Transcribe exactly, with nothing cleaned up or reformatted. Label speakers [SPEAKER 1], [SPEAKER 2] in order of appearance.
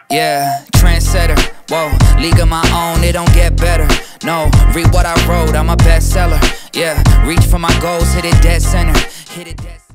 [SPEAKER 1] Yeah, trendsetter, whoa, league of my own, it don't get better. No, read what I wrote, I'm a bestseller. Yeah, reach for my goals, hit it dead center. Hit it dead center.